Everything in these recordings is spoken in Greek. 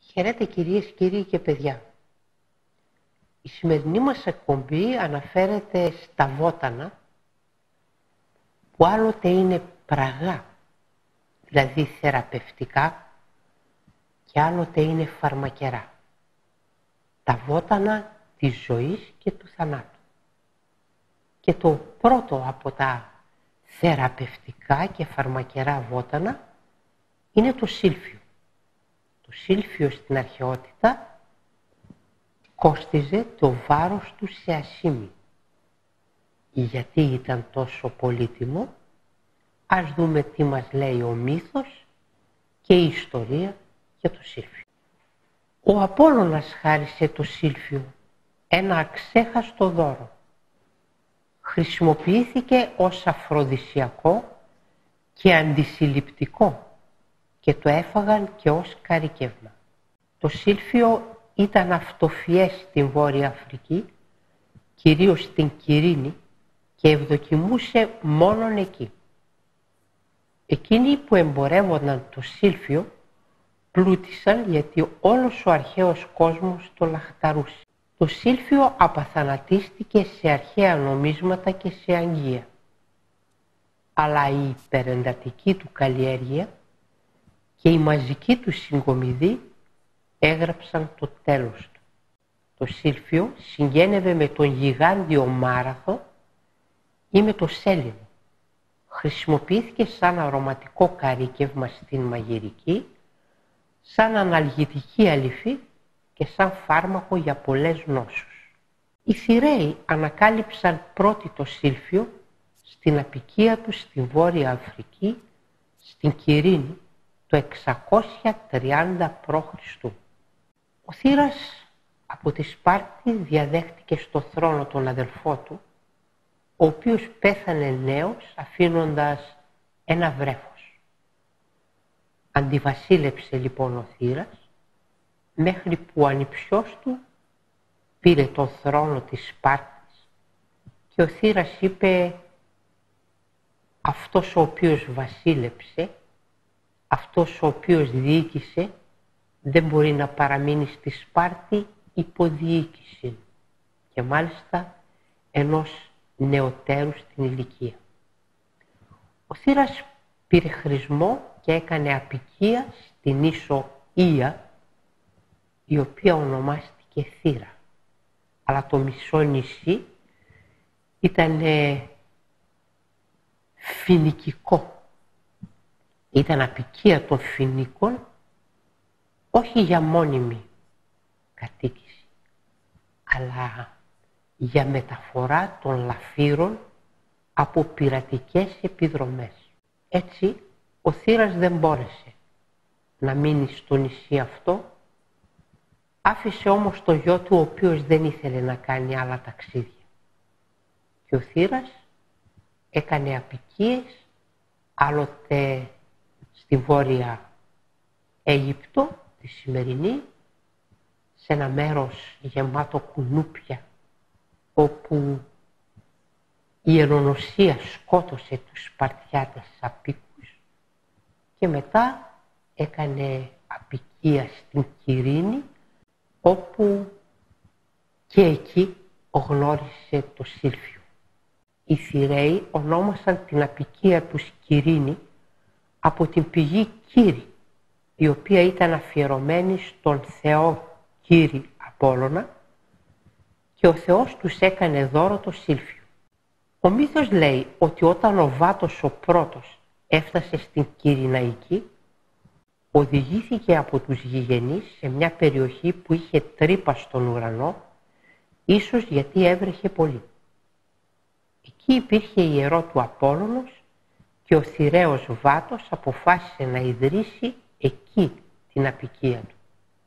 Χαίρετε κυρίες, κύριοι και παιδιά. Η σημερινή μας εκπομπή αναφέρεται στα βότανα που άλλοτε είναι πραγά, δηλαδή θεραπευτικά, και άλλοτε είναι φαρμακερά. Τα βότανα της ζωής και του θανάτου. Και το πρώτο από τα θεραπευτικά και φαρμακερά βότανα είναι το σύλφιο. Το σύλφιο στην αρχαιότητα κόστιζε το βάρος του σε ασήμι. Γιατί ήταν τόσο πολύτιμο? Ας δούμε τι μας λέει ο μύθος και η ιστορία για το σύλφιο. Ο Απόλλωνας χάρισε το σύλφιο, ένα αξέχαστο δώρο. Χρησιμοποιήθηκε ως αφροδισιακό και αντισυλληπτικό και το έφαγαν και ως καρικεύμα. Το σύλφιο ήταν αυτοφιές στην Βόρεια Αφρική, κυρίως στην Κυρίνη, και ευδοκιμούσε μόνον εκεί. Εκείνοι που εμπορεύονταν το σύλφιο πλούτησαν γιατί όλος ο αρχαίος κόσμος το λαχταρούσε. Το σύλφιο απαθανατίστηκε σε αρχαία νομίσματα και σε αγγεία. Αλλά η υπερεντατική του καλλιέργεια και η μαζική του συγκομιδή έγραψαν το τέλος του. Το σύλφιο συγγένευε με τον γιγάντιο μάραθο ή με το σέλινο. Χρησιμοποιήθηκε σαν αρωματικό καρύκευμα στην μαγειρική, σαν αναλγητική αλυφή και σαν φάρμακο για πολλές νόσους. Οι Θηραίοι ανακάλυψαν πρώτοι το σύλφιο στην αποικία τους στη Βόρεια Αφρική, στην Κυρίνη, το 630 π.Χ. Ο Θήρας από τη Σπάρτη διαδέχτηκε στο θρόνο τον αδελφό του, ο οποίος πέθανε νέος αφήνοντας ένα βρέφος. Αντιβασίλεψε λοιπόν ο Θήρας, μέχρι που ο ανιψιός του πήρε τον θρόνο της Σπάρτης και ο Θήρας είπε: αυτός ο οποίος βασίλεψε, αυτός ο οποίος διοίκησε, δεν μπορεί να παραμείνει στη Σπάρτη υποδιοίκηση, και μάλιστα ενός νεωτέρου στην ηλικία. Ο Θήρας πήρε χρησμό και έκανε αποικία στην ίσο Ία, η οποία ονομάστηκε Θήρα. Αλλά το μισό νησί ήταν φοινικικό. Ήταν αποικία των Φοινίκων, όχι για μόνιμη κατοίκηση, αλλά για μεταφορά των λαφύρων από πειρατικές επιδρομές. Έτσι, ο Θήρας δεν μπόρεσε να μείνει στο νησί αυτό, άφησε όμως το γιο του, ο οποίος δεν ήθελε να κάνει άλλα ταξίδια. Και ο Θήρας έκανε αποικίες άλλοτε στη Βόρεια Αίγυπτο, τη σημερινή, σε ένα μέρος γεμάτο κουνούπια, όπου η ενονοσία σκότωσε τους Σπαρτιάτες απίκους, και μετά έκανε αποικία στην Κυρίνη, όπου και εκεί γνώρισε το σύλφιο. Οι Θηραίοι ονόμασαν την αποικία τους Κυρίνη από την πηγή Κύρη, η οποία ήταν αφιερωμένη στον θεό Κύρη Απόλλωνα, και ο Θεός τους έκανε δώρο το σύλφιο. Ο μύθος λέει ότι όταν ο Βάτος ο πρώτος έφτασε στην Κυρηναϊκή, οδηγήθηκε από τους γηγενείς σε μια περιοχή που είχε τρύπα στον ουρανό, ίσως γιατί έβρεχε πολύ. Εκεί υπήρχε ιερό του Απόλλωνος και ο Θηραίος Βάτος αποφάσισε να ιδρύσει εκεί την αποικία του.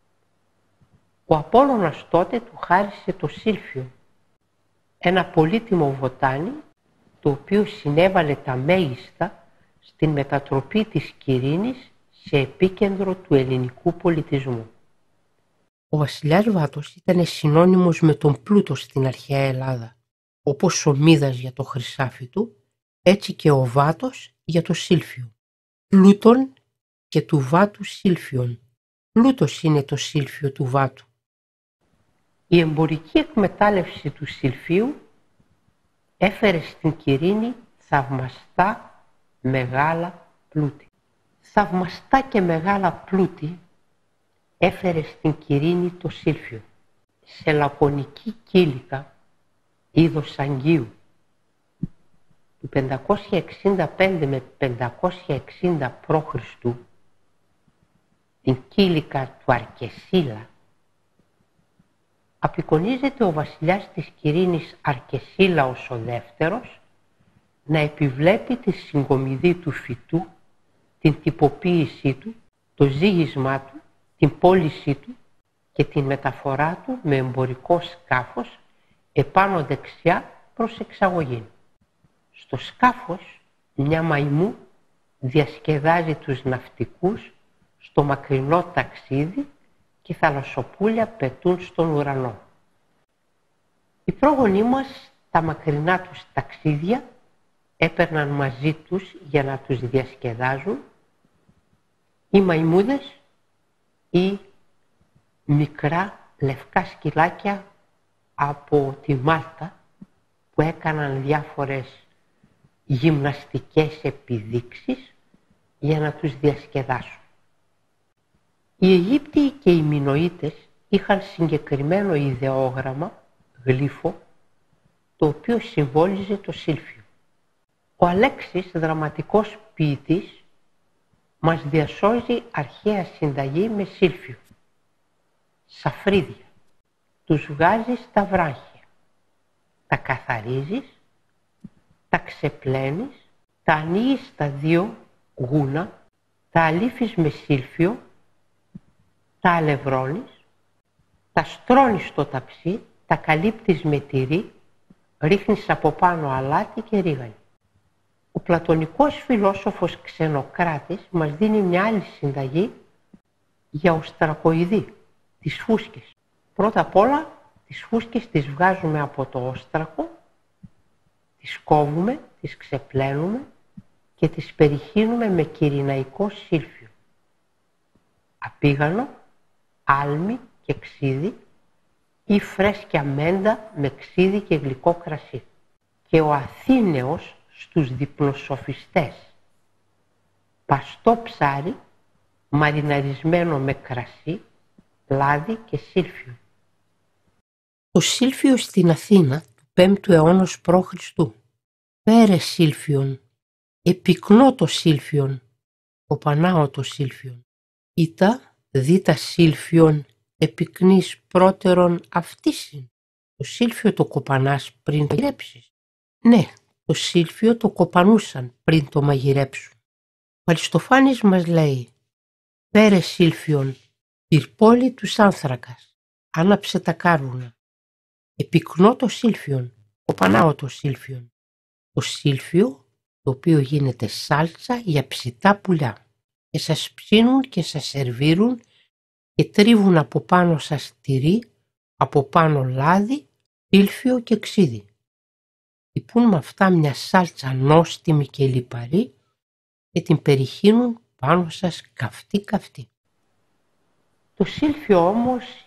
Ο Απόλλωνας τότε του χάρισε το σύλφιο, ένα πολύτιμο βοτάνι, το οποίο συνέβαλε τα μέγιστα στην μετατροπή της Κυρίνης σε επίκεντρο του ελληνικού πολιτισμού. Ο βασιλιάς Βάτος ήταν συνώνυμος με τον πλούτο στην αρχαία Ελλάδα. Όπως ο Μίδας για το χρυσάφι του, έτσι και ο Βάτος για το σύλφιο. Πλούτον και του Βάτου σύλφιον. Πλούτος είναι το Σίλφιο του Βάτου. Η εμπορική εκμετάλλευση του Σιλφίου έφερε στην Κυρίνη θαυμαστά μεγάλα πλούτη. Θαυμαστά και μεγάλα πλούτη έφερε στην Κυρίνη το Σίλφιο. Σε λακωνική κήλικα είδος Αγγείου του 565 με 560 π.Χ. την κήλικα του Αρκεσίλα, απεικονίζεται ο βασιλιάς της Κυρίνης Αρκεσίλαος ο δεύτερος να επιβλέπει τη συγκομιδή του φυτού, την τυποποίησή του, το ζύγισμά του, την πώλησή του και την μεταφορά του με εμπορικό σκάφος επάνω δεξιά προς εξαγωγή. Στο σκάφος μια μαϊμού διασκεδάζει τους ναυτικούς στο μακρινό ταξίδι και θαλασσοπούλια πετούν στον ουρανό. Οι πρόγονοί μας τα μακρινά τους ταξίδια έπαιρναν μαζί τους για να τους διασκεδάζουν οι μαϊμούδες ή μικρά λευκά σκυλάκια από τη Μάλτα που έκαναν διάφορες γυμναστικές επιδείξεις για να τους διασκεδάσουν. Οι Αιγύπτιοι και οι Μινωίτες είχαν συγκεκριμένο ιδεόγραμμα, γλύφο, το οποίο συμβόλιζε το Σίλφιο. Ο Αλέξης, δραματικός ποιητής, μας διασώζει αρχαία συνταγή με Σίλφιο. Σαφρίδια. Τους βγάζεις τα βράχια. Τα καθαρίζεις, τα ξεπλένεις, τα ανοίγεις στα δύο γούνα, τα αλήφεις με Σίλφιο, τα αλευρώνεις, τα στρώνεις στο ταψί, τα καλύπτεις με τυρί, ρίχνεις από πάνω αλάτι και ρίγανη. Ο πλατωνικός φιλόσοφος Ξενοκράτης μας δίνει μια άλλη συνταγή για οστρακοειδή, τις φούσκες. Πρώτα απ' όλα τις φούσκες τις βγάζουμε από το όστρακο, τις κόβουμε, τις ξεπλένουμε και τις περιχύνουμε με κυρηναϊκό Σίλφιο. Απίγανο, άλμη και ξύδι ή φρέσκια μέντα με ξύδι και γλυκό κρασί. Και ο Αθήνεος στους διπλοσοφιστές. Παστό ψάρι μαριναρισμένο με κρασί, λάδι και Σίλφιο. Το Σίλφιο στην Αθήνα του 5ου αιώνα π.Χ. Πέρε Σίλφιον, επικνό το Σίλφιον, κοπανάω το Σίλφιον. Ήτα δίτα Σίλφιον επικνής πρώτερον αυτήσιν. Το Σίλφιο το κοπανάς πριν το μαγειρέψεις. Ναι, το Σίλφιο το κοπανούσαν πριν το μαγειρέψουν. Ο Αριστοφάνης μας λέει «Πέρε Σίλφιον, πυρπόλη τους άνθρακας, άναψε τα κάρβουνα. Επικνώ το Σίλφιον, κοπανάω το Σίλφιον. Το Σίλφιο, το οποίο γίνεται σάλτσα για ψητά πουλιά και σας ψήνουν και σας σερβίρουν και τρίβουν από πάνω σας τυρί, από πάνω λάδι, Σίλφιο και ξύδι. Τυπούν με αυτά μια σάλτσα νόστιμη και λιπαρή και την περιχύνουν πάνω σας καυτή. Το Σίλφιο όμως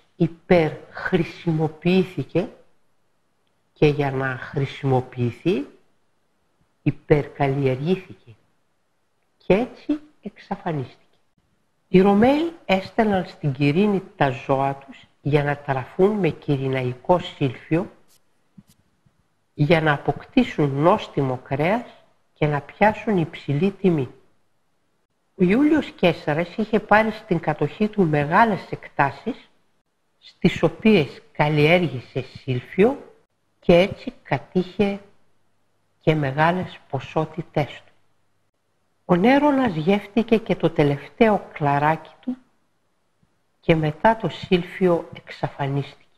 υπερχρησιμοποιήθηκε και για να χρησιμοποιηθεί υπερκαλλιεργήθηκε και έτσι εξαφανίστηκε. Οι Ρωμαίοι έστελναν στην Κυρίνη τα ζώα τους για να τραφούν με κυρηναϊκό Σίλφιο για να αποκτήσουν νόστιμο κρέας και να πιάσουν υψηλή τιμή. Ο Ιούλιος Καίσαρας είχε πάρει στην κατοχή του μεγάλες εκτάσεις στις οποίες καλλιέργησε Σίλφιο και έτσι κατήχε και μεγάλες ποσότητές του. Ο Νέρονας γεύτηκε και το τελευταίο κλαράκι του και μετά το Σίλφιο εξαφανίστηκε.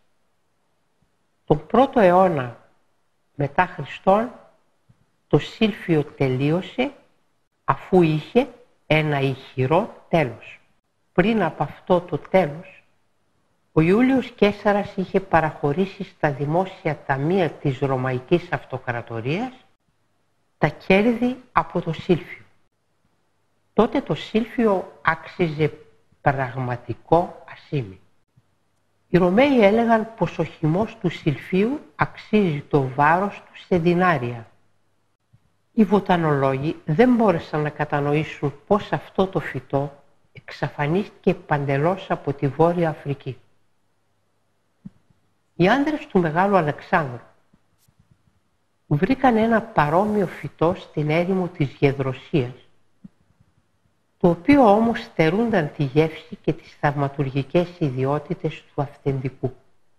Τον 1ο αιώνα μετά Χριστόν το Σίλφιο τελείωσε αφού είχε ένα ηχηρό τέλος. Πριν από αυτό το τέλος, ο Ιούλιος Καίσαρας είχε παραχωρήσει στα δημόσια ταμεία της Ρωμαϊκής Αυτοκρατορίας τα κέρδη από το Σίλφιο. Τότε το Σίλφιο άξιζε πραγματικό ασίμι. Οι Ρωμαίοι έλεγαν πως ο χυμός του σιλφίου αξίζει το βάρος του σε δινάρια. Οι βοτανολόγοι δεν μπόρεσαν να κατανοήσουν πως αυτό το φυτό εξαφανίστηκε παντελώς από τη Βόρεια Αφρική. Οι άνδρες του Μεγάλου Αλεξάνδρου βρήκαν ένα παρόμοιο φυτό στην έρημο της Γεδροσίας, το οποίο όμως στερούνταν τη γεύση και τις θαυματουργικές ιδιότητες του αυθεντικού.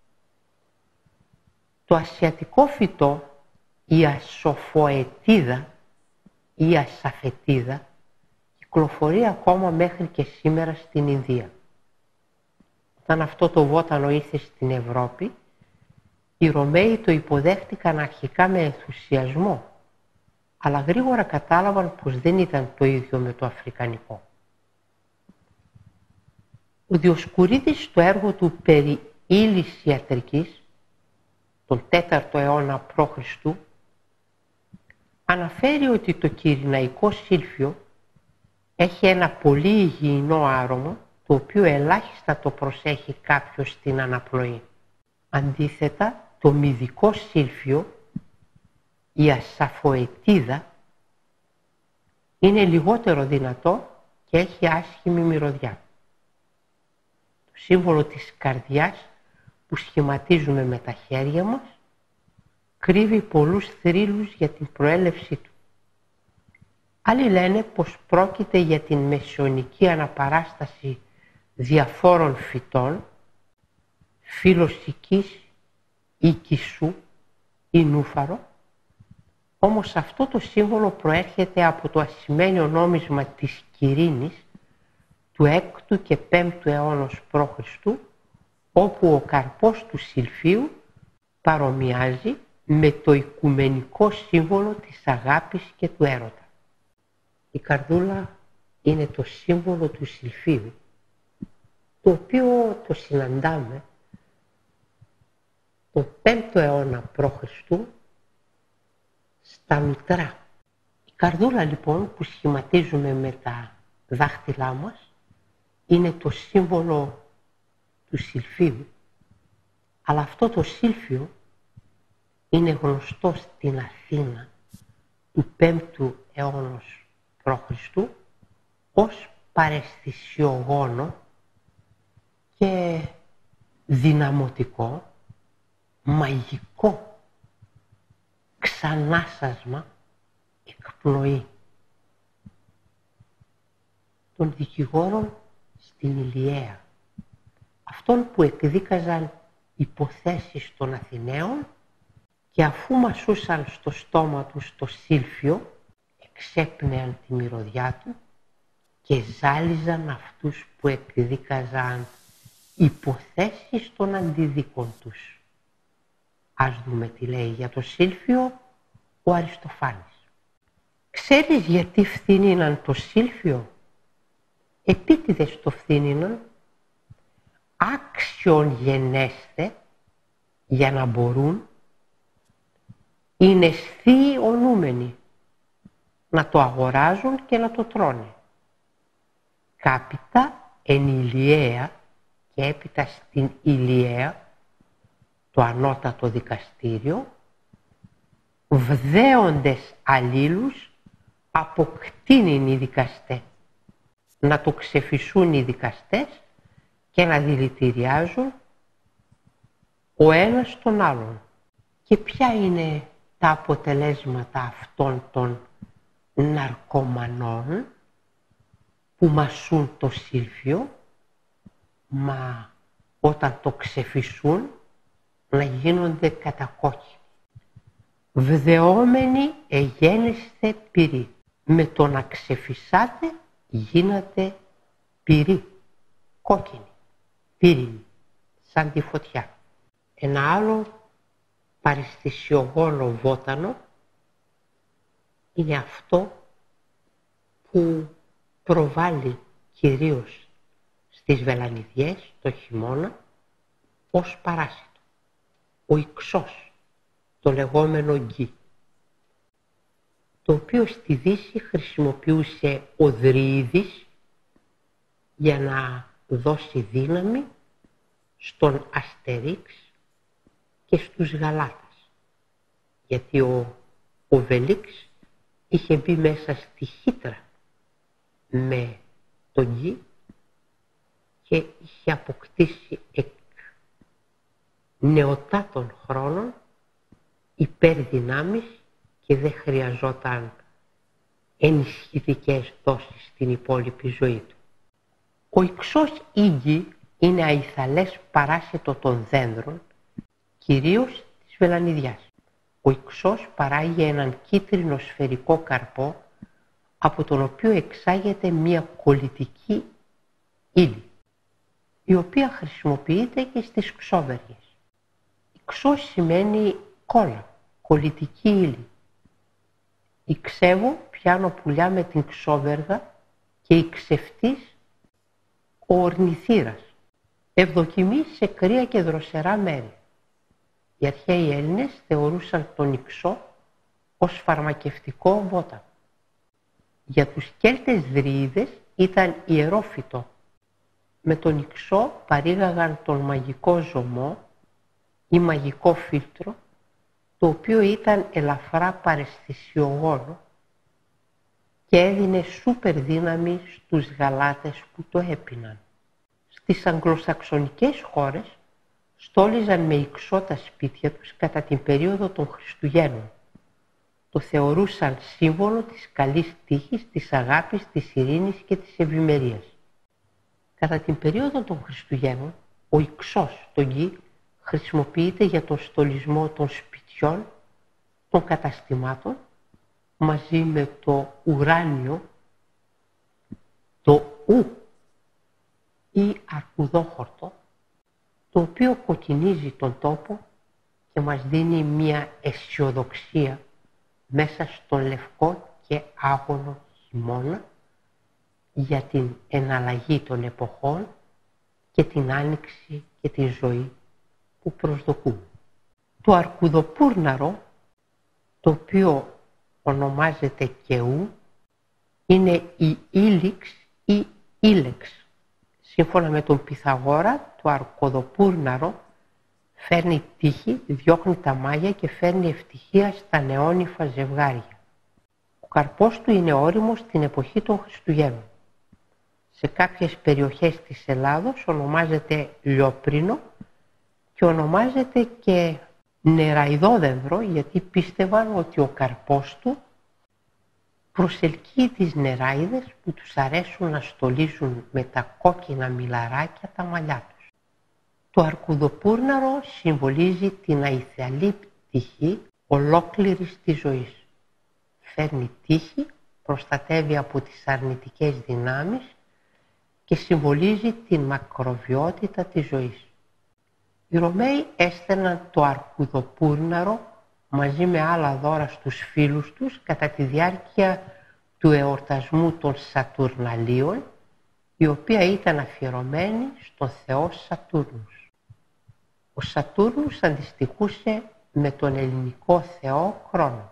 Το ασιατικό φυτό, η ασοφοετίδα ή ασαφετίδα, κυκλοφορεί ακόμα μέχρι και σήμερα στην Ινδία. Όταν αυτό το βότανο ήρθε στην Ευρώπη, οι Ρωμαίοι το υποδέχτηκαν αρχικά με ενθουσιασμό, αλλά γρήγορα κατάλαβαν πως δεν ήταν το ίδιο με το αφρικανικό. Ο Διοσκουρίδης στο έργο του περί ύλης ιατρικής, τον 4ο αιώνα π.Χ., αναφέρει ότι το κυρηναϊκό σίλφιο έχει ένα πολύ υγιεινό άρωμα, το οποίο ελάχιστα το προσέχει κάποιος στην αναπνοή. Αντίθετα, το μυδικό σίλφιο, η ασαφοετίδα, είναι λιγότερο δυνατό και έχει άσχημη μυρωδιά. Το σύμβολο της καρδιάς που σχηματίζουμε με τα χέρια μας κρύβει πολλούς θρύλους για την προέλευσή του. Άλλοι λένε πως πρόκειται για την μεσαιωνική αναπαράσταση διαφόρων φυτών, φιλοσικής ή κισού ή νούφαρο, όμως αυτό το σύμβολο προέρχεται από το ασημένιο νόμισμα της Κυρίνης του 6ου και 5ου αιώνος π.Χ., όπου ο καρπός του σιλφίου παρομοιάζει με το οικουμενικό σύμβολο της αγάπης και του έρωτα. Η καρδούλα είναι το σύμβολο του σιλφίου, το οποίο το συναντάμε το 5ο αιώνα π.Χ. στα Μητρά. Η καρδούλα λοιπόν που σχηματίζουμε με τα δάχτυλά μας είναι το σύμβολο του σιλφίου, αλλά αυτό το σίλφιο είναι γνωστό στην Αθήνα του 5ου αιώνος π.Χ. ως παραισθησιογόνο και δυναμωτικό, μαγικό ξανάσασμα, εκπνοή των δικηγόρων στην Ηλιαία, αυτών που εκδίκαζαν υποθέσεις των Αθηναίων και αφού μασούσαν στο στόμα τους το σίλφιο, εξέπνεαν τη μυρωδιά του και ζάλιζαν αυτούς που εκδίκαζαν υποθέσεις των αντιδίκων τους. Ας δούμε τι λέει για το σίλφιο ο Αριστοφάνης. Ξέρεις γιατί φθήνιναν το σίλφιο? Επίτηδες το φθήνιναν, άξιον γενέστε, για να μπορούν οι νεσθοί ονούμενοι να το αγοράζουν και να το τρώνε. Κάπιτα εν Ηλιαία, και έπειτα στην Ηλιαία, το ανώτατο δικαστήριο, βδέοντες αλλήλους αποκτήνουν οι δικαστές, να το ξεφυσούν οι δικαστές και να δηλητηριάζουν ο ένας τον άλλον. Και ποια είναι τα αποτελέσματα αυτών των ναρκωμανών που μασούν το σίλφιο, μα όταν το ξεφυσούν να γίνονται κατακόκκινοι. Βδεόμενοι εγένεστε πυρί. Με το να ξεφυσάτε γίνατε πυρί, κόκκινη, πύρινη, σαν τη φωτιά. Ένα άλλο παραισθησιογόνο βότανο είναι αυτό που προβάλλει κυρίως στις βελανιδιές το χειμώνα ως παράσιτο. Ο ιξός, το λεγόμενο γκί, το οποίο στη Δύση χρησιμοποιούσε ο Δρύδης για να δώσει δύναμη στον Αστερίξ και στους Γαλάτες, γιατί ο Οβελίξ είχε μπει μέσα στη χύτρα με τον Γκί και είχε αποκτήσει εκ νεοτάτων χρόνων υπερδυνάμεις και δεν χρειαζόταν ενισχυτικές δόσεις στην υπόλοιπη ζωή του. Ο Ιξός Ίγκη είναι αϊθαλές παράσιτο των δένδρων, κυρίως της βελανιδιάς. Ο Ιξός παράγει έναν κίτρινο σφαιρικό καρπό, από τον οποίο εξάγεται μία κολλητική ύλη, η οποία χρησιμοποιείται και στις ξόβεργες. Ιξός σημαίνει κόλλα, κολλητική ύλη. Ιξεύω πιάνω πουλιά με την ξόβεργα και ιξευτής ο ορνηθήρας. Ευδοκιμεί σε κρύα και δροσερά μέρη. Οι αρχαίοι Έλληνες θεωρούσαν τον Ιξό ως φαρμακευτικό βότανο. Για τους Κέλτες Δρύηδες ήταν ιερό φυτό. Με τον Ιξό παρήγαγαν τον μαγικό ζωμό ή μαγικό φίλτρο, το οποίο ήταν ελαφρά παραισθησιογόνο και έδινε σούπερ δύναμη στους Γαλάτες που το έπιναν. Στις αγγλοσαξονικές χώρες στόλιζαν με Ιξό τα σπίτια τους κατά την περίοδο των Χριστουγέννων. Το θεωρούσαν σύμβολο της καλής τύχης, της αγάπης, της ειρήνης και της ευημερίας. Κατά την περίοδο των Χριστουγέννων, ο Ιξός, το Γκί, χρησιμοποιείται για τον στολισμό των σπιτιών, των καταστημάτων, μαζί με το ουράνιο, το ου ή αρκουδόχορτο, το οποίο κοκκινίζει τον τόπο και μας δίνει μία αισιοδοξία μέσα στον λευκό και άγωνο χειμώνα για την εναλλαγή των εποχών και την άνοιξη και τη ζωή που προσδοκούμε. Το αρκουδοπούρναρο, το οποίο ονομάζεται και ου, είναι η ήλιξ ή ήλεξ. Σύμφωνα με τον Πυθαγόρα, το αρκουδοπούρναρο φέρνει τύχη, διώχνει τα μάγια και φέρνει ευτυχία στα νεόνυφα ζευγάρια. Ο καρπός του είναι ώριμος στην εποχή των Χριστουγέννων. Σε κάποιες περιοχές της Ελλάδος ονομάζεται λιόπρινο και ονομάζεται και νεραϊδόδενδρο, γιατί πίστευαν ότι ο καρπός του προσελκύει τις νεράιδες που τους αρέσουν να στολίζουν με τα κόκκινα μιλαράκια τα μαλλιά τους. Το αρκουδοπούρναρο συμβολίζει την αϊθαλή τύχη ολόκληρης της ζωής. Φέρνει τύχη, προστατεύει από τις αρνητικές δυνάμεις και συμβολίζει την μακροβιότητα της ζωής. Οι Ρωμαίοι έστελναν το αρκουδοπούρναρο μαζί με άλλα δώρα στους φίλους τους κατά τη διάρκεια του εορτασμού των Σατουρναλίων, η οποία ήταν αφιερωμένη στον θεό Σατούρνους. Ο Σατούρνους αντιστοιχούσε με τον ελληνικό θεό Χρόνο.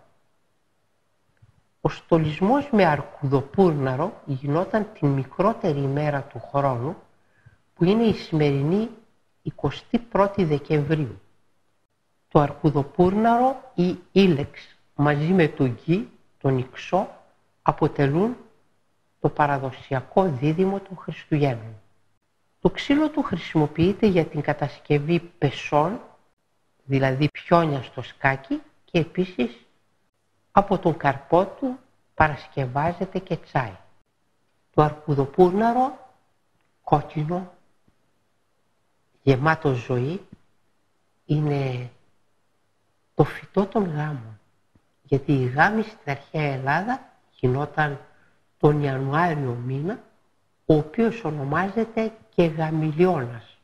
Ο στολισμός με αρκουδοπούρναρο γινόταν την μικρότερη ημέρα του χρόνου, που είναι η σημερινή 21η Δεκεμβρίου. Το αρκουδοπούρναρο ή ήλεξ μαζί με τον Γκί, τον Ιξό, αποτελούν το παραδοσιακό δίδυμο των Χριστουγέννων. Το ξύλο του χρησιμοποιείται για την κατασκευή πεσών, δηλαδή πιόνια στο σκάκι, και επίσης από τον καρπό του παρασκευάζεται και τσάι. Το αρκουδοπούρναρο, κόκκινο, γεμάτο ζωή, είναι το φυτό των γάμων, γιατί οι γάμοι στην αρχαία Ελλάδα γινόταν τον Ιανουάριο μήνα, ο οποίος ονομάζεται και Γαμιλιώνας,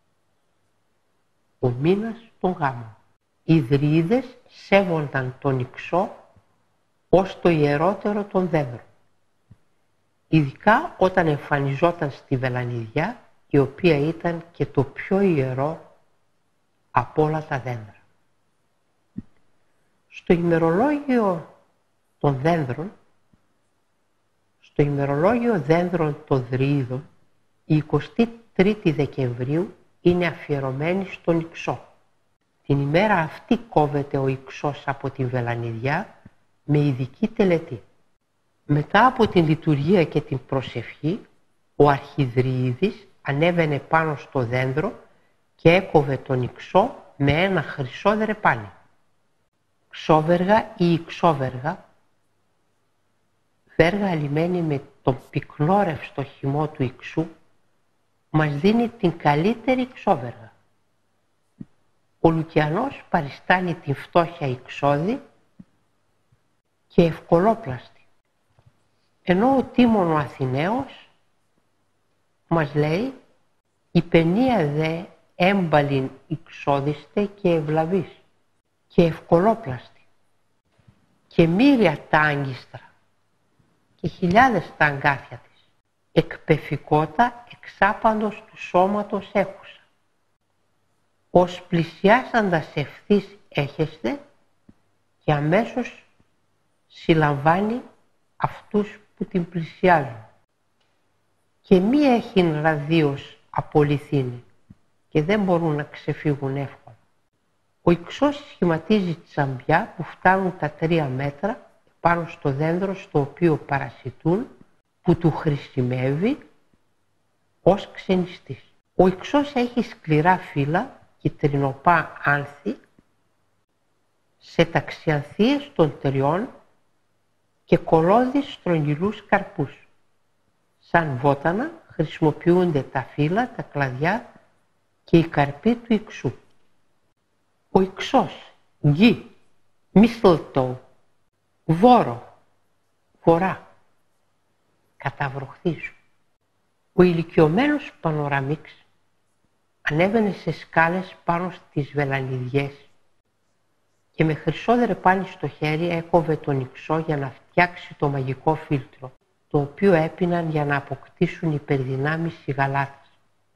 ο μήνας των γάμων. Οι Δρύηδες σέβονταν τον Ιξό ως το ιερότερο των δένδρων, ειδικά όταν εμφανιζόταν στη βελανιδιά, η οποία ήταν και το πιο ιερό από όλα τα δέντρα. Στο ημερολόγιο των δένδρων, στο ημερολόγιο δένδρων των Δρύηδων, η 23η Δεκεμβρίου είναι αφιερωμένη στον Ιξό. Την ημέρα αυτή κόβεται ο Ιξός από την βελανιδιά με ειδική τελετή. Μετά από την λειτουργία και την προσευχή, ο Αρχιδριίδης ανέβαινε πάνω στο δέντρο και έκοβε τον Ιξό με ένα χρυσό δρεπάνι. Ξόβεργα ή Ιξόβεργα, βέργα αλυμένη με τον πυκνόρευστο χυμό του Ιξού, μας δίνει την καλύτερη Ιξόβεργα. Ο Λουκιανός παριστάνει την φτώχεια Ιξόδη και ευκολόπλαστη, ενώ ο Τίμων ο Αθηναίος μας λέει «Η παινία δε έμπαλιν Ιξώδιστε και ευλαβής και ευκολόπλαστη και μύρια τα άγκιστρα και χιλιάδες τα αγκάθια της, εκπεφικότα εξάπαντος του σώματος έχουσα. Ως πλησιάσαντας ευθύς έχεστε και αμέσως συλλαμβάνει αυτούς που την πλησιάζουν. Και μη έχειν ραδίως απολυθήνει και δεν μπορούν να ξεφύγουν εύκολα. Ο Ιξός σχηματίζει τσαμπιά που φτάνουν τα 3 μέτρα πάνω στο δέντρο στο οποίο παρασιτούν, που του χρησιμεύει ως ξενιστής. Ο Ιξός έχει σκληρά φύλλα και τρινοπά άνθη σε ταξιανθίες των τριών και κολώδεις στρογγυλούς καρπούς. Σαν βότανα χρησιμοποιούνται τα φύλλα, τα κλαδιά και οι καρποί του Ιξού. Ο Ιξός, γη, mistletoe, βόρο, βορρά, καταβροχθίζουν. Ο ηλικιωμένος Πανοραμίξ ανέβαινε σε σκάλες πάνω στις βελανιδιές και με χρυσό δρεπάνι στο χέρι έκοβε τον Ιξό για να φτιάξει το μαγικό φίλτρο, το οποίο έπιναν για να αποκτήσουν υπερδυνάμεις οι γαλάτες.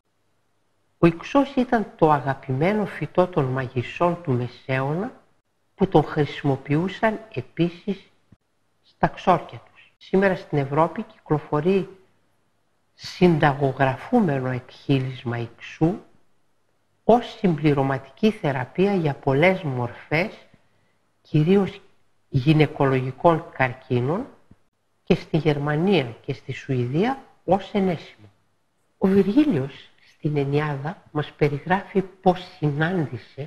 Ο Ιξός ήταν το αγαπημένο φυτό των μαγισσών του Μεσαίωνα, που τον χρησιμοποιούσαν επίσης στα ξόρκια τους. Σήμερα στην Ευρώπη κυκλοφορεί συνταγογραφούμενο εκχύλισμα Ιξού ως συμπληρωματική θεραπεία για πολλές μορφές, κυρίως γυναικολογικών καρκίνων, και στη Γερμανία και στη Σουηδία ως ενέσιμο. Ο Βυργίλιος στην Ενιάδα μας περιγράφει πως συνάντησε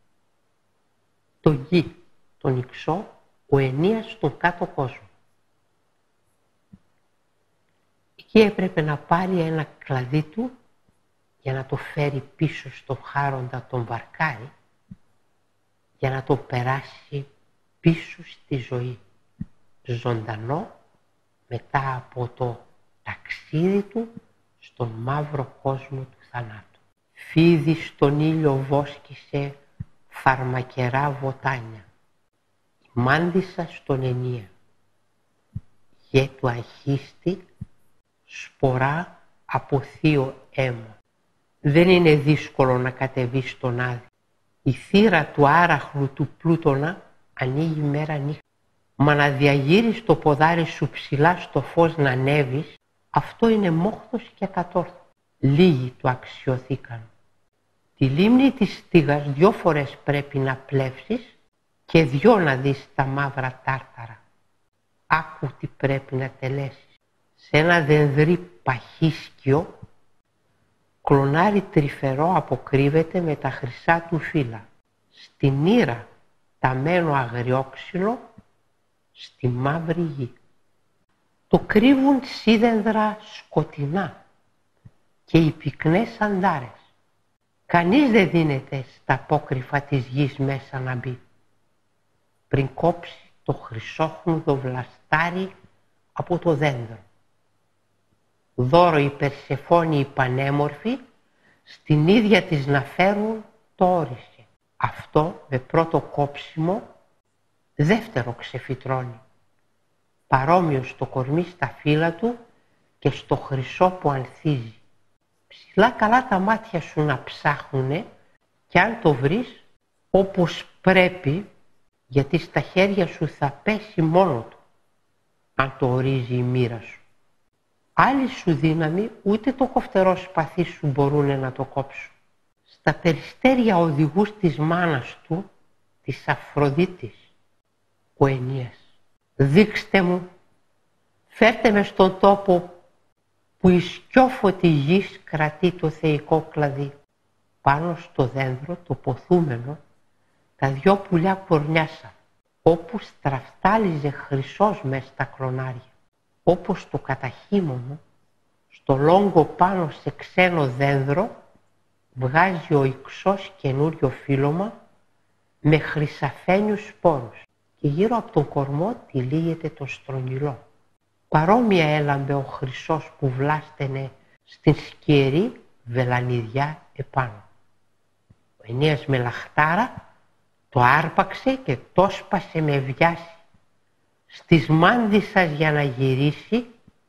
το γη, τον Ιξό, ο Ενίας στον κάτω κόσμο. Εκεί έπρεπε να πάρει ένα κλαδί του για να το φέρει πίσω στον χάροντα τον Βαρκάρι, για να το περάσει πίσω στη ζωή, ζωντανό, μετά από το ταξίδι του στον μαύρο κόσμο του θανάτου. Φίδι στον ήλιο βόσκησε φαρμακερά βοτάνια, η μάντισα στον Ενία, γε του αγχίστη σπορά από θείο αίμα. Δεν είναι δύσκολο να κατεβεί στον Άδη. Η θύρα του άραχλου του Πλούτονα ανοίγει μέρα νύχτα. Μα να διαγείρεις το ποδάρι σου ψηλά στο φως να ανέβεις, αυτό είναι μόχθος και ακατόρθωτο. Λίγοι του αξιωθήκαν. Τη λίμνη της Στίγας 2 φορές πρέπει να πλεύσεις και 2 να δεις τα μαύρα τάρταρα. Άκου τι πρέπει να τελέσεις. Σε ένα δενδρί παχίσκιο, κλονάρι τρυφερό αποκρύβεται με τα χρυσά του φύλλα. Στην ήρα ταμένο αγριόξυλο, στη μαύρη γη. Το κρύβουν σίδενδρα σκοτεινά και οι πυκνές αντάρες. Κανείς δεν δίνεται στα απόκρυφα της γης μέσα να μπει, πριν κόψει το χρυσόχνουδο βλαστάρι από το δέντρο. Δώρο η Περσεφόνη η πανέμορφη, στην ίδια της να φέρουν το όρισε. Αυτό με πρώτο κόψιμο δεύτερο ξεφυτρώνει, παρόμοιο στο κορμί στα φύλλα του και στο χρυσό που ανθίζει. Ψηλά καλά τα μάτια σου να ψάχνουνε και αν το βρεις όπως πρέπει, γιατί στα χέρια σου θα πέσει μόνο του, αν το ορίζει η μοίρα σου. Άλλη σου δύναμη ούτε το κοφτερό σπαθί σου μπορούνε να το κόψουν. Στα περιστέρια οδηγούς της μάνας του, της Αφροδίτης, ο Ενίας. Δείξτε μου, φέρτε με στον τόπο που η σκιόφωτη γης κρατεί το θεϊκό κλαδί. Πάνω στο δέντρο το ποθούμενο τα δυο πουλιά κορνιάσαν, όπου στραφτάλιζε χρυσός μες στα κλονάρια. Όπως το καταχύμωνο, στο λόγκο πάνω σε ξένο δένδρο, βγάζει ο ιξός καινούριο φύλλωμα με χρυσαφένιους σπόρους και γύρω από τον κορμό τυλίγεται το στρογγυλό. Παρόμοια έλαμπε ο χρυσός που βλάσταινε στην σκιερή βελανιδιά επάνω. Ο Ενίας με λαχτάρα το άρπαξε και το σπάσε με βιάση στις μάνδυσας για να γυρίσει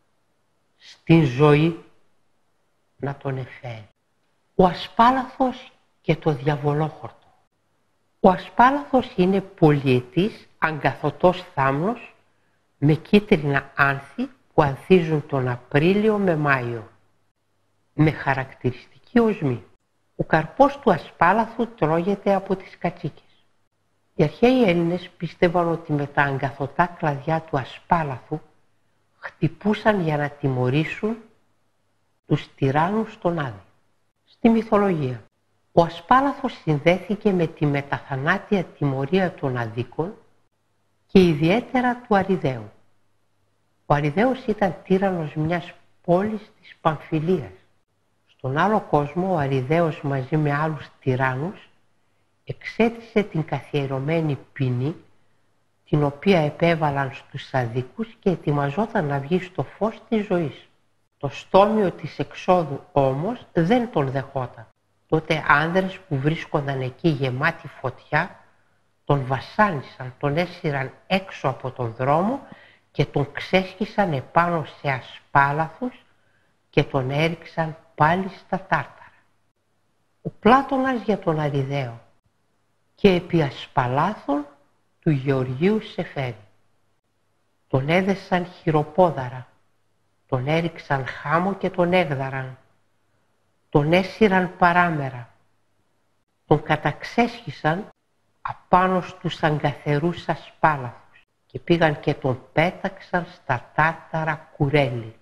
στην ζωή να τον εφέρει. Ο Ασπάλαθος και το διαβολόχορτο. Ο Ασπάλαθος είναι πολυετής αγκαθωτός θάμνος με κίτρινα άνθη που ανθίζουν τον Απρίλιο με Μάιο, με χαρακτηριστική οσμή. Ο καρπός του ασπάλαθου τρώγεται από τις κατσίκες. Οι αρχαίοι Έλληνες πίστευαν ότι με τα αγκαθωτά κλαδιά του ασπάλαθου χτυπούσαν για να τιμωρήσουν τους τυράννους στον Άδη. Στη μυθολογία, ο ασπάλαθος συνδέθηκε με τη μεταθανάτια τιμωρία των αδίκων και ιδιαίτερα του Αριδαίου. Ο Αριδαίος ήταν τύραννος μιας πόλης της Παμφιλίας. Στον άλλο κόσμο ο Αριδαίος μαζί με άλλους τυράννους εξέτησε την καθιερωμένη ποινή την οποία επέβαλαν στους αδίκους και ετοιμαζόταν να βγει στο φως της ζωής. Το στόμιο της εξόδου όμως δεν τον δεχόταν. Τότε άνδρες που βρίσκονταν εκεί γεμάτοι φωτιά τον βασάνισαν, τον έσυραν έξω από τον δρόμο και τον ξέσχισαν επάνω σε ασπάλαθους και τον έριξαν πάλι στα τάρταρα. Ο Πλάτωνας για τον Αριδαίο και επί ασπαλάθων του Γεωργίου Σεφέρη. Τον έδεσαν χειροπόδαρα, τον έριξαν χάμω και τον έγδαραν, τον έσυραν παράμερα, τον καταξέσχισαν απάνω στους αγκαθερούς ασπάλαθους και πήγαν και τον πέταξαν στα τάρταρα κουρέλι.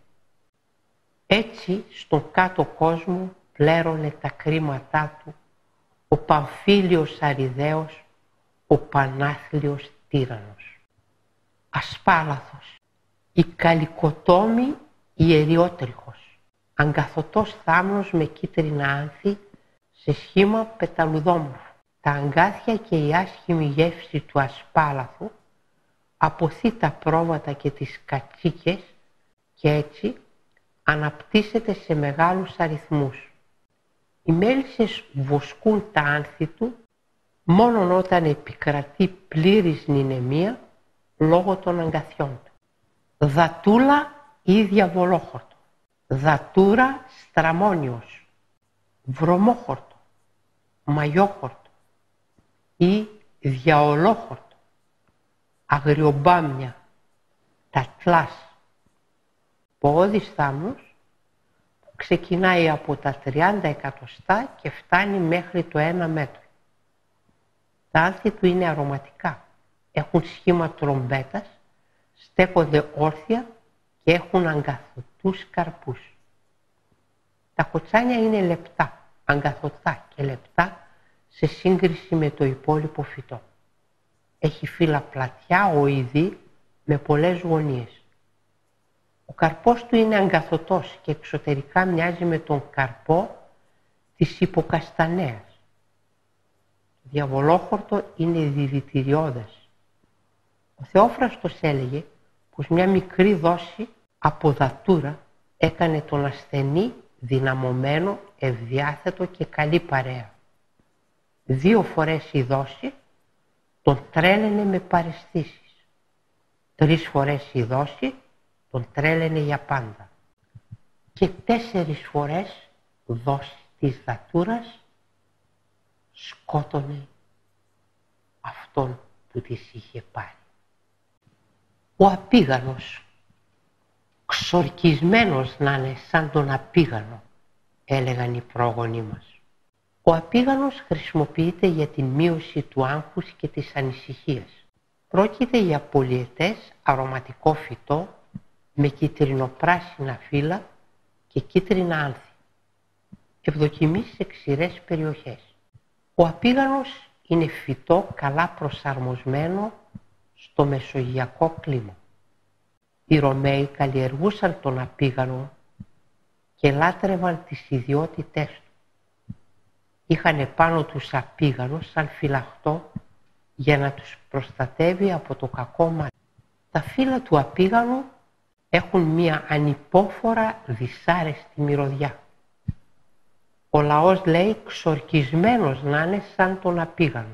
Έτσι στον κάτω κόσμο πλέρωνε τα κρίματά του ο Παμφίλιος Αριδαίος, ο Πανάθλιος τύραννος. Ασπάλαθος, η καλικοτόμη ιεριότριχος, αγκαθωτός θάμνος με κίτρινα άνθη σε σχήμα πεταλουδόμορφο. Τα αγκάθια και η άσχημη γεύση του ασπάλαθου αποθεί τα πρόβατα και τις κατσίκες και έτσι αναπτύσσεται σε μεγάλους αριθμούς. Οι μέλισσες βοσκούν τα άνθη του μόνον όταν επικρατεί πλήρης νηνεμία λόγω των αγκαθιών του. Δατούλα ή διαβολόχορτο, δατούρα στραμόνιος, βρωμόχορτο, μαγιόχορτο ή διαολόχορτο, αγριομπάμια, τατλάς, πόδις θάμνος που ξεκινάει από τα 30 εκατοστά και φτάνει μέχρι το 1 μέτρο. Τα άνθη του είναι αρωματικά, έχουν σχήμα τρομπέτας, στέκονται όρθια και έχουν αγκαθωτούς καρπούς. Τα κοτσάνια είναι λεπτά, αγκαθωτά και λεπτά σε σύγκριση με το υπόλοιπο φυτό. Έχει φύλλα πλατιά οειδή με πολλές γωνίες. Ο καρπός του είναι αγκαθωτός και εξωτερικά μοιάζει με τον καρπό της υποκαστανέας. Το διαβολόχορτο είναι δηλητηριώδες. Ο Θεόφραστος έλεγε πως μια μικρή δόση από δατούρα έκανε τον ασθενή δυναμωμένο, ευδιάθετο και καλή παρέα. 2 φορές η δόση τον τρέλαινε με παραισθήσεις. 3 φορές η δόση τον τρέλαινε για πάντα. Και 4 φορές δόση της δατούρας σκότωνε αυτόν που της είχε πάρει. Ο Απίγανος. «Ξορκισμένος να είναι σαν τον απίγανο», έλεγαν οι πρόγονοί μας. Ο απίγανος χρησιμοποιείται για την μείωση του άγχους και της ανησυχίας. Πρόκειται για πολυετές αρωματικό φυτό με κυτρινοπράσινα φύλλα και κίτρινα άνθη. Ευδοκιμεί σε ξηρές περιοχές. Ο απίγανος είναι φυτό καλά προσαρμοσμένο στο μεσογειακό κλίμα. Οι Ρωμαίοι καλλιεργούσαν τον απίγανο και λάτρευαν τις ιδιότητές του. Είχαν επάνω τους απίγανο σαν φυλαχτό για να τους προστατεύει από το κακό μάτι. Τα φύλλα του απίγανου έχουν μία ανυπόφορα δυσάρεστη μυρωδιά. Ο λαός λέει «ξορκισμένος να είναι σαν τον απίγανο».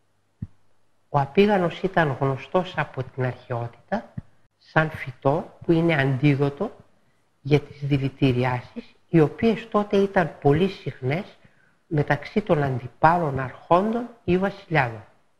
Ο απίγανος ήταν γνωστός από την αρχαιότητα σαν φυτό που είναι αντίδοτο για τις δηλητηριάσεις, οι οποίες τότε ήταν πολύ συχνές μεταξύ των αντιπάλων αρχόντων ή βασιλιάδων.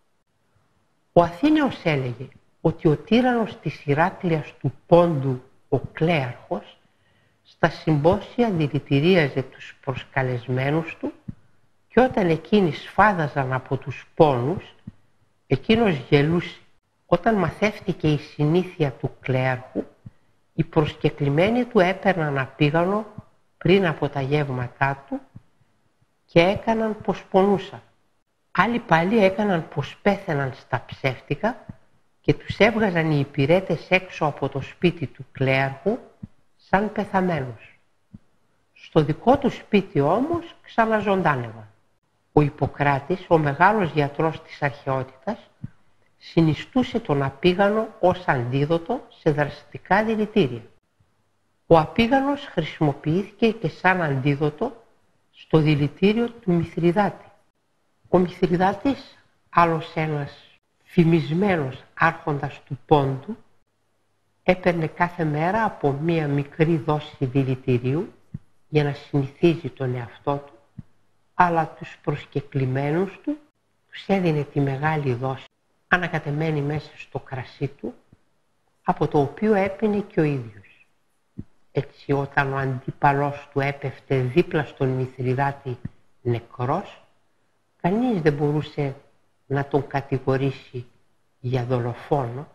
Ο Αθήνεος έλεγε ότι ο τύραννος της Ηράκλειας του Πόντου, ο Κλέαρχος, στα συμπόσια δηλητηρίαζε τους προσκαλεσμένους του και όταν εκείνοι σφάδαζαν από τους πόνους, εκείνος γελούσε. Όταν μαθεύτηκε η συνήθεια του Κλέαρχου, οι προσκεκλημένοι του έπαιρναν απίγανο πριν από τα γεύματά του και έκαναν πως πονούσαν. Άλλοι πάλι έκαναν πως πέθαιναν στα ψεύτικα και τους έβγαζαν οι υπηρέτες έξω από το σπίτι του Κλέαρχου σαν πεθαμένους. Στο δικό του σπίτι όμως ξαναζωντάνευαν. Ο Ιπποκράτης, ο μεγάλος γιατρός της αρχαιότητας, συνιστούσε τον απίγανο ως αντίδοτο σε δραστικά δηλητήρια. Ο απίγανος χρησιμοποιήθηκε και σαν αντίδοτο στο δηλητήριο του Μηθριδάτη. Ο Μηθριδάτης, άλλος ένας φημισμένος άρχοντας του Πόντου, έπαιρνε κάθε μέρα από μία μικρή δόση δηλητηρίου για να συνηθίζει τον εαυτό του, αλλά τους προσκεκλημένους του τους έδινε τη μεγάλη δόση ανακατεμένη μέσα στο κρασί του, από το οποίο έπινε και ο ίδιος. Έτσι όταν ο αντίπαλός του έπεφτε δίπλα στον Μηθριδάτη νεκρός, κανείς δεν μπορούσε να τον κατηγορήσει για δολοφόνο,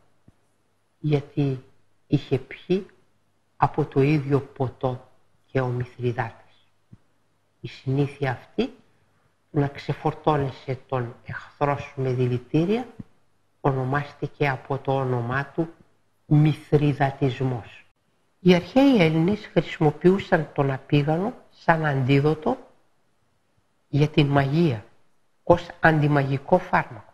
γιατί είχε πιει από το ίδιο ποτό και ο Μηθριδάτης. Η συνήθεια αυτή να ξεφορτώνεσαι τον εχθρό σου με δηλητήρια ονομάστηκε από το όνομά του Μηθριδατισμός. Οι αρχαίοι Έλληνες χρησιμοποιούσαν τον απίγανο σαν αντίδοτο για την μαγεία, ως αντιμαγικό φάρμακο.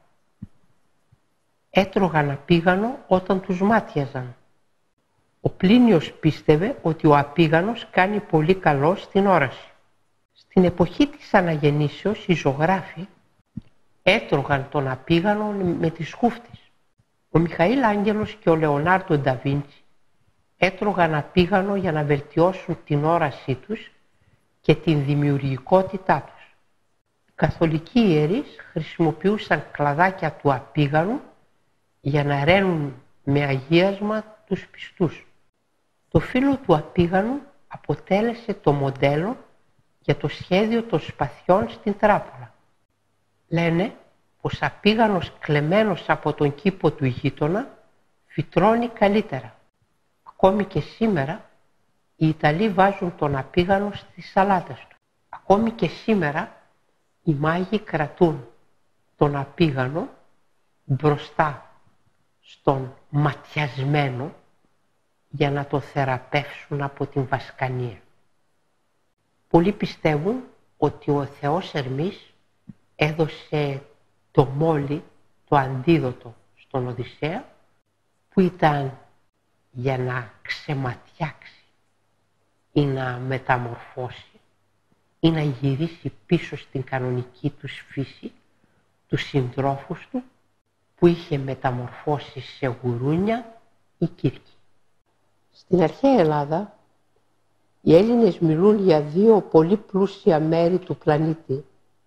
Έτρωγαν απίγανο όταν τους μάτιαζαν. Ο Πλίνιος πίστευε ότι ο απίγανος κάνει πολύ καλό στην όραση. Στην εποχή της αναγεννήσεως οι ζωγράφοι έτρωγαν τον απίγανο με τις χούφτες. Ο Μιχαήλ Άγγελος και ο Λεωνάρντο ντα Βίντσι έτρωγαν απίγανο για να βελτιώσουν την όρασή τους και την δημιουργικότητά τους. Οι καθολικοί ιερείς χρησιμοποιούσαν κλαδάκια του απίγανου για να ραίνουν με αγίασμα τους πιστούς. Το φύλλο του απίγανου αποτέλεσε το μοντέλο για το σχέδιο των σπαθιών στην Τράπολα. Λένε πως απίγανος κλεμμένος από τον κήπο του γείτονα φυτρώνει καλύτερα. Ακόμη και σήμερα οι Ιταλοί βάζουν τον απίγανο στις σαλάτες του. Ακόμη και σήμερα οι μάγοι κρατούν τον απίγανο μπροστά στον ματιασμένο για να το θεραπεύσουν από την βασκανία. Πολλοί πιστεύουν ότι ο Θεός Ερμής έδωσε το μόλι, το αντίδοτο στον Οδυσσέα, που ήταν για να ξεματιάξει ή να μεταμορφώσει ή να γυρίσει πίσω στην κανονική τους φύση τους συντρόφους του που είχε μεταμορφώσει σε γουρούνια ή κύρκη. Στην αρχαία Ελλάδα οι Έλληνες μιλούν για δύο πολύ πλούσια μέρη του πλανήτη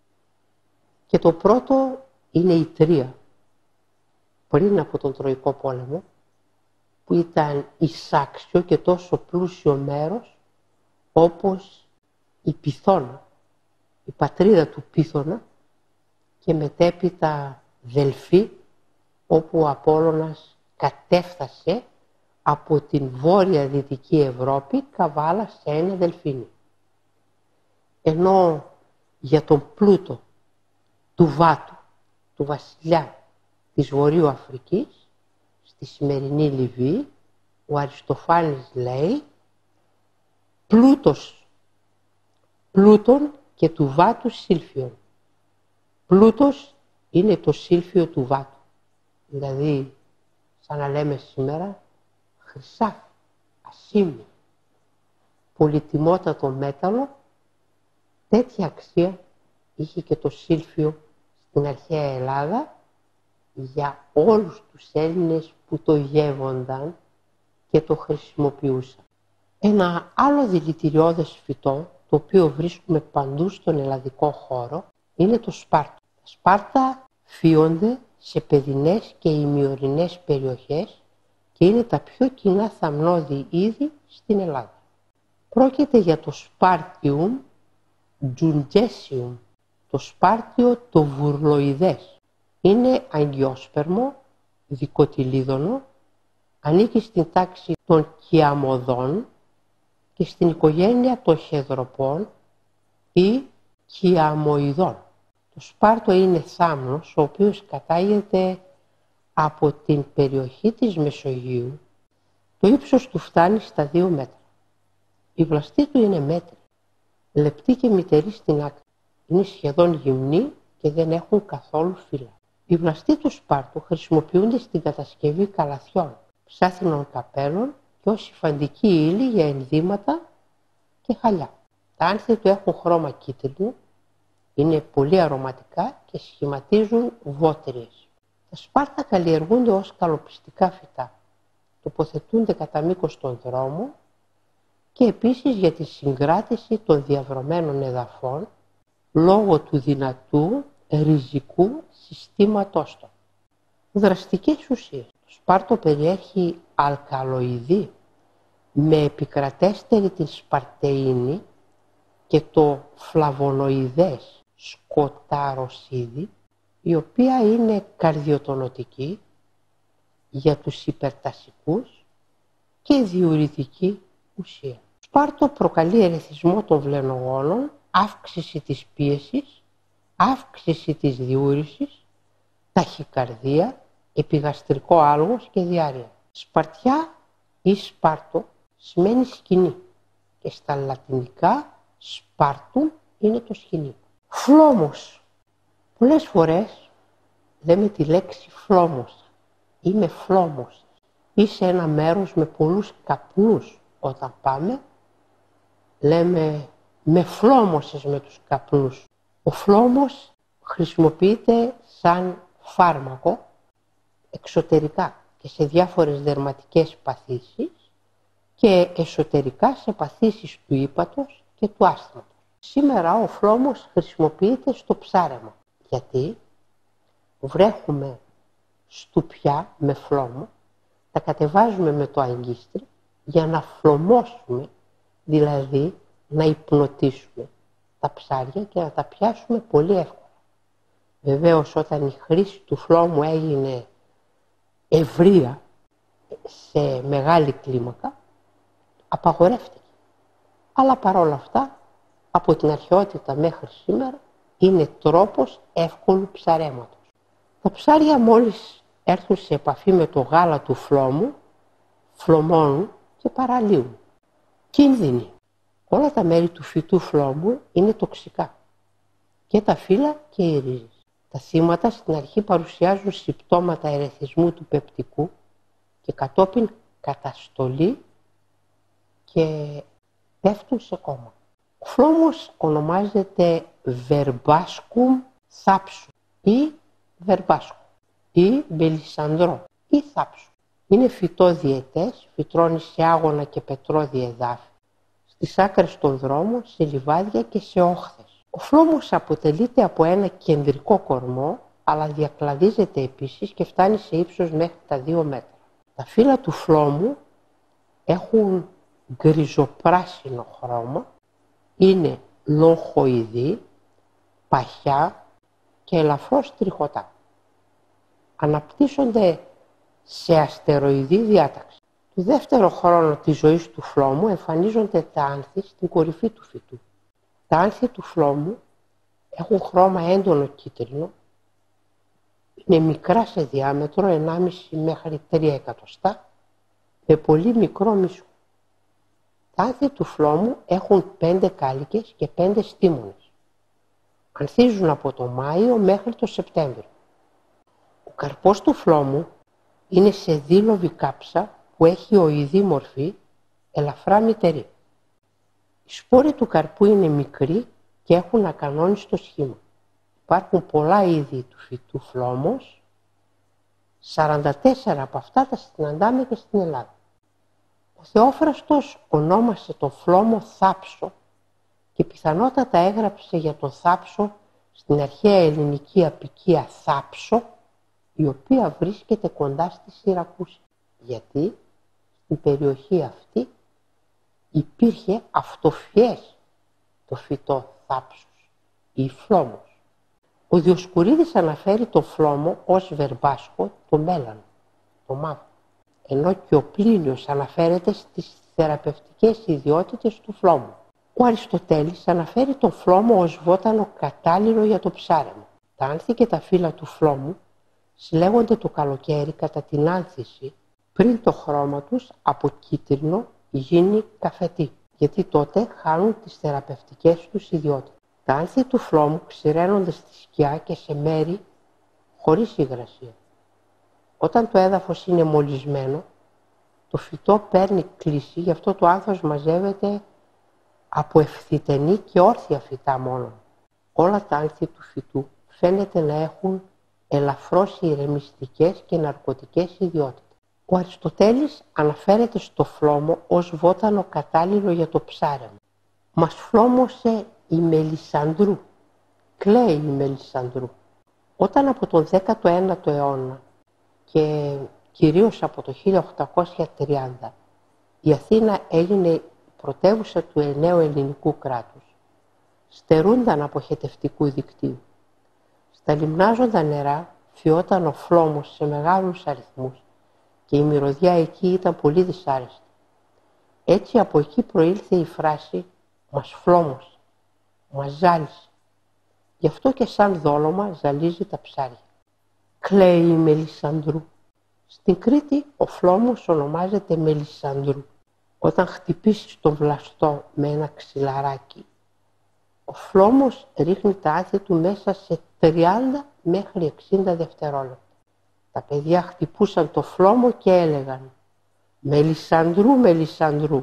και το πρώτο είναι η Τρία. Πριν από τον Τροϊκό πόλεμο, που ήταν εισάξιο και τόσο πλούσιο μέρος όπως η Πυθώνα, η πατρίδα του Πύθωνα, και μετέπειτα Δελφή, όπου ο Απόλλωνας κατέφτασε από την βόρεια Δυτική Ευρώπη καβάλα σε ένα Δελφίνι. Ενώ για τον πλούτο του Βάτου, του βασιλιά της Βορείου Αφρικής, στη σημερινή Λιβύη, ο Αριστοφάνης λέει πλούτον και του Βάτου σύλφιον. Πλούτος είναι το σύλφιο του Βάτου, δηλαδή σαν να λέμε σήμερα χρυσάφι, ασήμι, πολυτιμότατο μέταλλο. Τέτοια αξία είχε και το σύλφιο στην αρχαία Ελλάδα για όλους τους Έλληνες που το γεύονταν και το χρησιμοποιούσαν. Ένα άλλο δηλητηριώδες φυτό, το οποίο βρίσκουμε παντού στον ελλαδικό χώρο, είναι το σπάρτο. Τα σπάρτα φύονται σε παιδινές και ημιορεινές περιοχές και είναι τα πιο κοινά θαμνώδη είδη στην Ελλάδα. Πρόκειται για το Spartium jungensium, το σπάρτιο το βουρλοειδές. Είναι αγκιόσπερμο, δικοτυλίδωνο, ανήκει στην τάξη των κιαμωδών και στην οικογένεια των χεδροπών ή κιαμοειδών. Το σπάρτο είναι θάμνος, ο οποίος κατάγεται από την περιοχή της Μεσογείου. Το ύψος του φτάνει στα 2 μέτρα. Η βλαστή του είναι μέτρη, λεπτή και μυτερή στην άκρη. Είναι σχεδόν γυμνοί και δεν έχουν καθόλου φύλλα. Οι βλαστοί του σπάρτου χρησιμοποιούνται στην κατασκευή καλαθιών, ψάθινων καπέλων και ως υφαντική ύλη για ενδύματα και χαλιά. Τα άνθη του έχουν χρώμα κίτρινο, είναι πολύ αρωματικά και σχηματίζουν βότριες. Τα σπάρτα καλλιεργούνται ως καλοπιστικά φυτά. Τοποθετούνται κατά μήκος των δρόμων και επίσης για τη συγκράτηση των διαβρωμένων εδαφών λόγω του δυνατού ριζικού συστήματός του. Δραστικές ουσίες. Το σπάρτο περιέχει αλκαλοειδή με επικρατέστερη την σπαρτεΐνη και το φλαβονοειδές σκοταροσίδι, η οποία είναι καρδιοτονωτική για τους υπερτασικούς και διουρητική ουσία. Το σπάρτο προκαλεί ερεθισμό των βλενογόνων, αύξηση της πίεσης, αύξηση της διούρησης, ταχυκαρδία, επιγαστρικό άλγος και διάρρεια. Σπαρτιά ή σπάρτο σημαίνει σκηνή και στα λατινικά σπάρτουμ είναι το σκηνή. Φλόμος. Πολλές φορές λέμε τη λέξη φλόμος. Είμαι φλόμος. Ή σε ένα μέρος με πολλούς καπνούς όταν πάμε, λέμε με φλόμωσες με τους καπνούς. Ο φλόμος χρησιμοποιείται σαν φάρμακο εξωτερικά και σε διάφορες δερματικές παθήσεις και εσωτερικά σε παθήσεις του ύπατος και του άσθματος. Σήμερα ο φλόμος χρησιμοποιείται στο ψάρεμα. Γιατί βρέχουμε στουπιά με φλόμο, τα κατεβάζουμε με το αγκίστρι για να φλωμώσουμε, δηλαδή να υπνοτίσουμε τα ψάρια και να τα πιάσουμε πολύ εύκολα. Βεβαίως όταν η χρήση του φλόμου έγινε ευρεία σε μεγάλη κλίμακα, απαγορεύτηκε. Αλλά παρόλα αυτά, από την αρχαιότητα μέχρι σήμερα, είναι τρόπος εύκολου ψαρέματος. Τα ψάρια μόλις έρθουν σε επαφή με το γάλα του φλόμου, φλωμώνουν και παραλύουν. Κίνδυνοι. Όλα τα μέρη του φυτού φλόμου είναι τοξικά. Και τα φύλλα και οι ρίζες. Τα θύματα στην αρχή παρουσιάζουν συμπτώματα ερεθισμού του πεπτικού και κατόπιν καταστολή και πέφτουν σε κόμμα. Ο φλόμος ονομάζεται Verbascum thapsum ή Verbascum ή Μπελισσανδρό ή θάψου. Είναι φυτό διετές, φυτρώνει σε άγωνα και πετρώδη εδάφη, στις άκρες των δρόμων, σε λιβάδια και σε όχθες. Ο φλόμος αποτελείται από ένα κεντρικό κορμό, αλλά διακλαδίζεται επίσης και φτάνει σε ύψος μέχρι τα 2 μέτρα. Τα φύλλα του φλόμου έχουν γκριζοπράσινο χρώμα, είναι λογχοειδή, παχιά και ελαφρώς τριχωτά. Αναπτύσσονται σε αστεροειδή διάταξη. Το δεύτερο χρόνο της ζωής του φλόμου εμφανίζονται τα άνθη στην κορυφή του φυτού. Τα άνθη του φλόμου έχουν χρώμα έντονο κίτρινο, είναι μικρά σε διάμετρο 1,5 μέχρι 3 εκατοστά, με πολύ μικρό μυσό. Τα άνθη του φλόμου έχουν 5 κάλικες και 5 στίμονες. Ανθίζουν από το Μάιο μέχρι το Σεπτέμβριο. Ο καρπός του φλόμου είναι σε δήλοβη κάψα που έχει οειδή μορφή, ελαφρά μυτερή. Οι σπόροι του καρπού είναι μικροί και έχουν ακανόνιστο σχήμα. Υπάρχουν πολλά είδη του φυτού φλόμος, 44 από αυτά τα συναντάμε και στην Ελλάδα. Ο Θεόφραστος ονόμασε τον φλόμο θάψο και πιθανότατα έγραψε για τον θάψο στην αρχαία ελληνική απικία Θάψο, η οποία βρίσκεται κοντά στη Σιρακούση, γιατί στην περιοχή αυτή υπήρχε αυτοφιές το φυτό θάψος ή φλόμος. Ο Διοσκουρίδης αναφέρει τον φλόμο ως βερμπάσκο, το μέλανο, το μαύρο, ενώ και ο Πλίνιος αναφέρεται στις θεραπευτικές ιδιότητες του φλόμου. Ο Αριστοτέλης αναφέρει τον φλόμο ως βότανο κατάλληλο για το ψάρεμα. Τα άνθη και τα φύλλα του φλόμου συλλέγονται το καλοκαίρι κατά την άνθηση, πριν το χρώμα τους από κίτρινο γίνει καφετή, γιατί τότε χάνουν τις θεραπευτικές τους ιδιότητες. Τα άνθη του φλόμου ξηραίνονται στη σκιά και σε μέρη χωρίς υγρασία. Όταν το έδαφος είναι μολυσμένο, το φυτό παίρνει κλίση, γι' αυτό το άνθος μαζεύεται από ευθυτενή και όρθια φυτά μόνο. Όλα τα άνθη του φυτού φαίνεται να έχουν ελαφρώς ηρεμιστικές και ναρκωτικές ιδιότητες. Ο Αριστοτέλης αναφέρεται στο φλόμο ως βότανο κατάλληλο για το ψάρεμα. Μας φλόμωσε η Μελισσανδρού, κλαίει η Μελισσανδρού. Όταν από τον 19ο αιώνα και κυρίως από το 1830 η Αθήνα έγινε η πρωτεύουσα του νέου ελληνικού κράτους, στερούνταν αποχετευτικού δικτύου. Στα λιμνάζοντα νερά φιόταν ο φλόμος σε μεγάλους αριθμούς και η μυρωδιά εκεί ήταν πολύ δυσάρεστη. Έτσι από εκεί προήλθε η φράση «μας φλόμωσε», «μας ζάλισε». Γι' αυτό και σαν δόλωμα ζαλίζει τα ψάρια. Κλαίει η Μελισσανδρού. Στην Κρήτη ο φλόμος ονομάζεται Μελισσανδρού. Όταν χτυπήσεις τον βλαστό με ένα ξυλαράκι, ο φλόμος ρίχνει τα άνθη του μέσα σε 30 μέχρι 60 δευτερόλεπτα. Τα παιδιά χτυπούσαν το φλόμο και έλεγαν «Μελισσανδρού, Μελισσανδρού,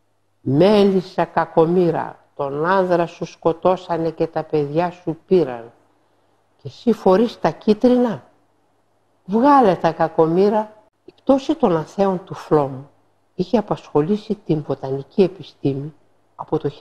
μέλισσα κακομοίρα, τον άνδρα σου σκοτώσανε και τα παιδιά σου πήραν. Και εσύ φορείς τα κίτρινα, βγάλε τα κακομοίρα». Η πτώση των ανθέων του φλόμου είχε απασχολήσει την βοτανική επιστήμη από το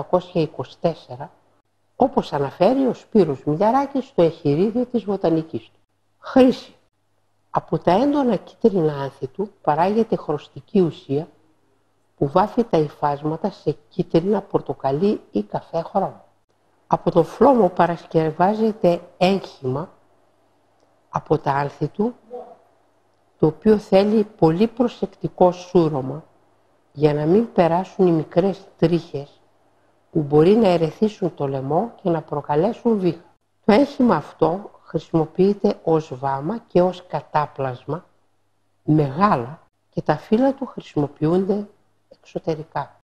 1824, όπως αναφέρει ο Σπύρος Μιλιαράκης στο εχειρίδιο της βοτανικής του. Χρήση. Από τα έντονα κίτρινα άνθη του παράγεται χρωστική ουσία που βάφει τα υφάσματα σε κίτρινα, πορτοκαλί ή καφέ χρώμα. Από τον φλόμο παρασκευάζεται έγχυμα από τα άνθη του, το οποίο θέλει πολύ προσεκτικό σούρωμα για να μην περάσουν οι μικρές τρίχες που μπορεί να ερεθίσουν το λαιμό και να προκαλέσουν βήχα. Το έγχυμα αυτό χρησιμοποιείται ως βάμα και ως κατάπλασμα μεγάλα και τα φύλλα του χρησιμοποιούνται εξωτερικά.